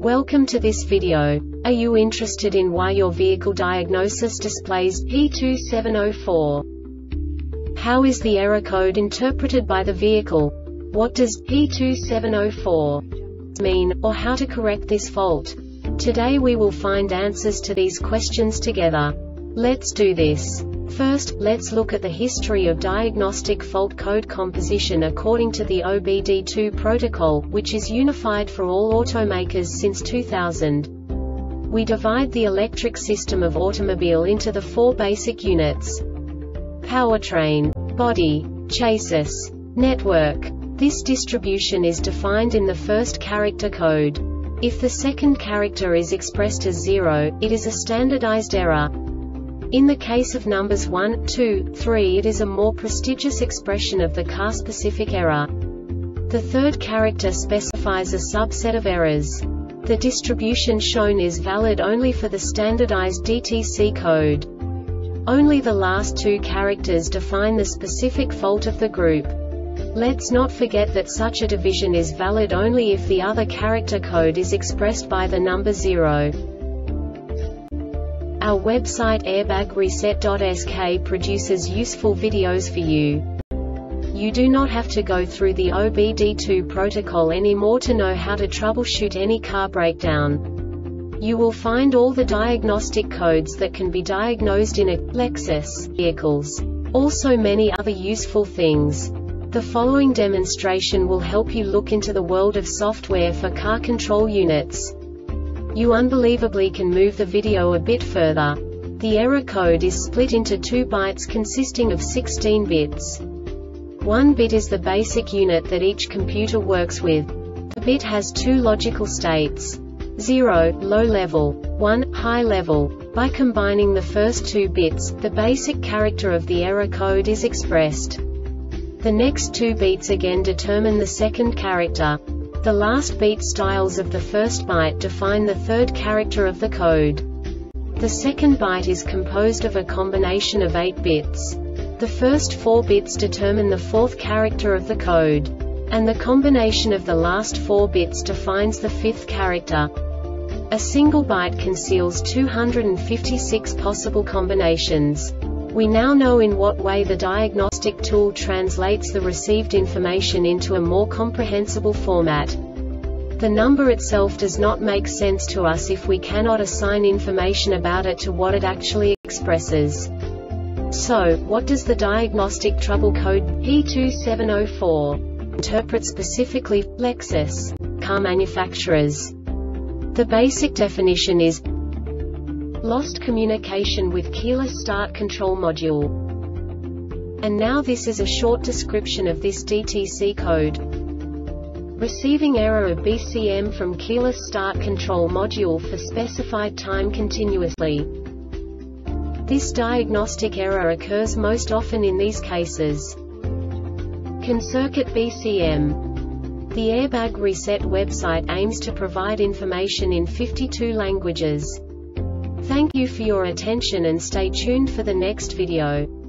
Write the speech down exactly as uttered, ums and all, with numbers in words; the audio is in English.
Welcome to this video. Are you interested in why your vehicle diagnosis displays P two seven zero four? How is the error code interpreted by the vehicle? What does P two seven zero four mean, or how to correct this fault? Today we will find answers to these questions together. Let's do this. First, let's look at the history of diagnostic fault code composition according to the O B D two protocol, which is unified for all automakers since two thousand. We divide the electric system of automobile into the four basic units: powertrain, body, chassis, network. This distribution is defined in the first character code. If the second character is expressed as zero, it is a standardized error. In the case of numbers one, two, three, it is a more prestigious expression of the car-specific error. The third character specifies a subset of errors. The distribution shown is valid only for the standardized D T C code. Only the last two characters define the specific fault of the group. Let's not forget that such a division is valid only if the other character code is expressed by the number zero. Our website airbag reset dot S K produces useful videos for you. You do not have to go through the O B D two protocol anymore to know how to troubleshoot any car breakdown. You will find all the diagnostic codes that can be diagnosed in a Lexus vehicles. Also many other useful things. The following demonstration will help you look into the world of software for car control units. You unbelievably can move the video a bit further. The error code is split into two bytes consisting of sixteen bits. One bit is the basic unit that each computer works with. The bit has two logical states: zero, low level, one, high level. By combining the first two bits, the basic character of the error code is expressed. The next two beats again determine the second character. The last beat styles of the first byte define the third character of the code. The second byte is composed of a combination of eight bits. The first four bits determine the fourth character of the code. And the combination of the last four bits defines the fifth character. A single byte conceals two hundred fifty-six possible combinations. We now know in what way the diagnostic tool translates the received information into a more comprehensible format. The number itself does not make sense to us if we cannot assign information about it to what it actually expresses. So, what does the diagnostic trouble code P two seven zero four interpret specifically for Lexus car manufacturers? The basic definition is lost communication with keyless start control module. And now this is a short description of this D T C code. Receiving error of B C M from keyless start control module for specified time continuously. This diagnostic error occurs most often in these cases: can circuit B C M. The Airbag Reset website aims to provide information in fifty-two languages. Thank you for your attention and stay tuned for the next video.